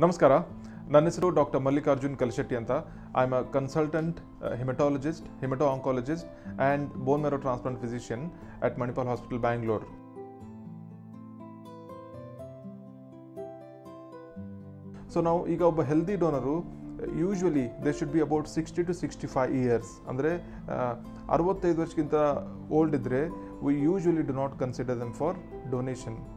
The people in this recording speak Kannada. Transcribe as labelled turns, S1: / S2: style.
S1: ನಮಸ್ಕಾರ, ನನ್ನ ಹೆಸರು ಡಾಕ್ಟರ್ Mallikarjun Kalashetty ಅಂತ. I am a consultant hematologist, hemato-oncologist and bone marrow transplant physician at Manipal Hospital, Bangalore. So now ಈಗ ಒಬ್ಬ healthy donor usually they should be about 60 to 65 years. ಅಂದರೆ 65 ವರ್ಷಕ್ಕಿಂತ ಓಲ್ಡ್ ಇದ್ದರೆ we usually do not consider them for donation.